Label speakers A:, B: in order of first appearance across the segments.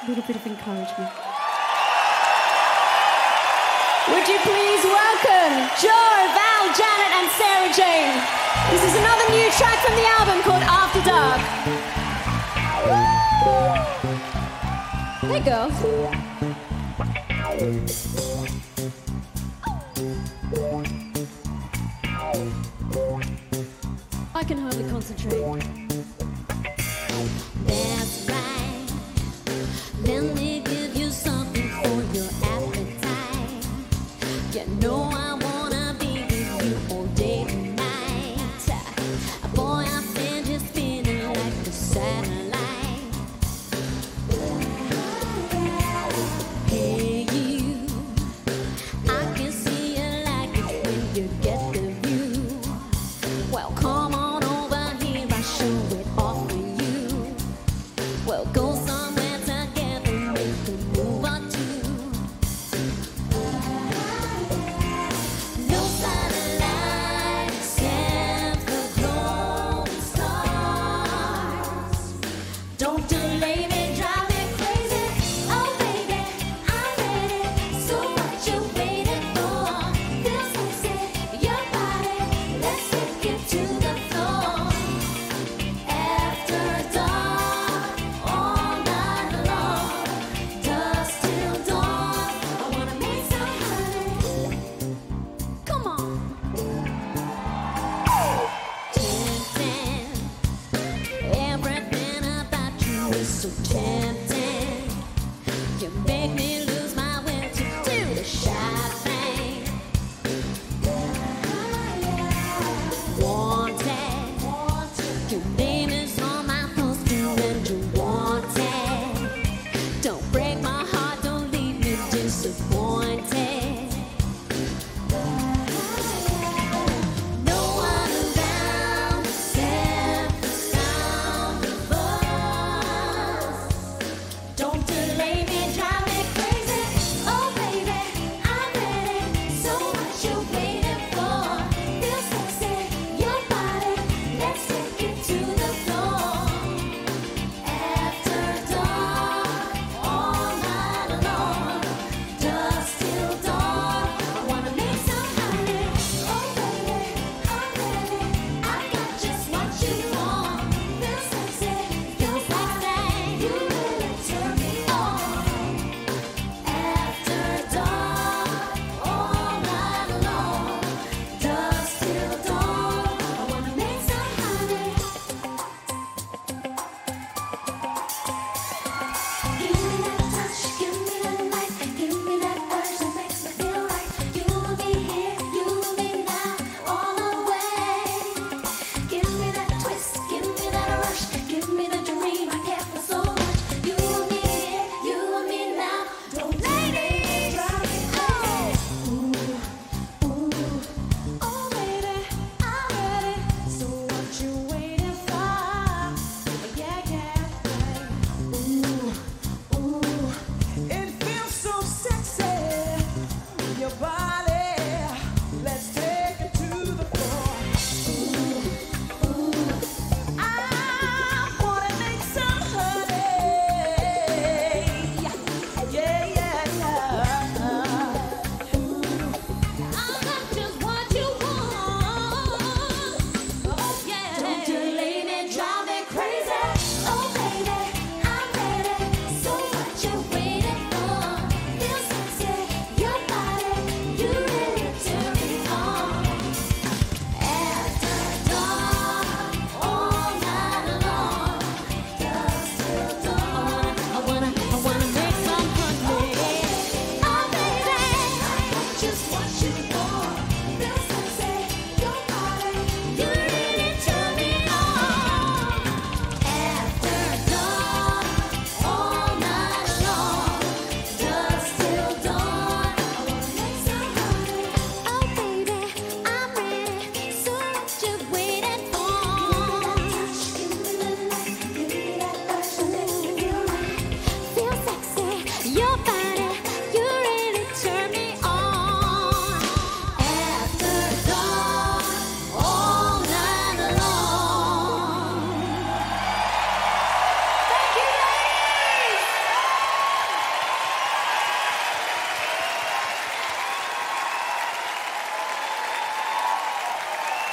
A: A little bit of encouragement. Would you please welcome Joe, Val, Janet and Sarah Jane. This is another new track from the album called After Dark. Hey girls. I can hardly concentrate.
B: That's right. Let me give you something for your appetite. You know I wanna be with you all day and night. Boy, I feel just spinning like a satellite. Hey you, I can see you like it when you get the view. Well, come on over here, I show it off for you. We'll go somewhere together.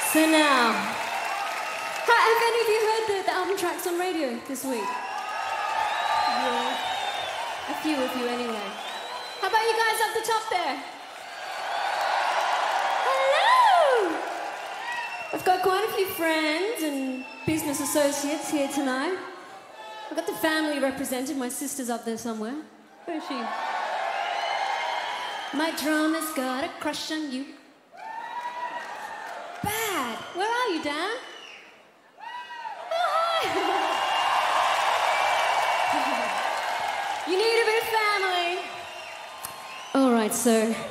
A: So now, have any of you heard the album tracks on radio this week? Yeah. A few of you anyway. How about you guys up the top there? Hello! I've got quite a few friends and business associates here tonight. I've got the family represented. My sister's up there somewhere. Where is she? My drummer's got a crush on you. Bad. Where are you, Dan? Oh, hi. You need a bit of family. All right, so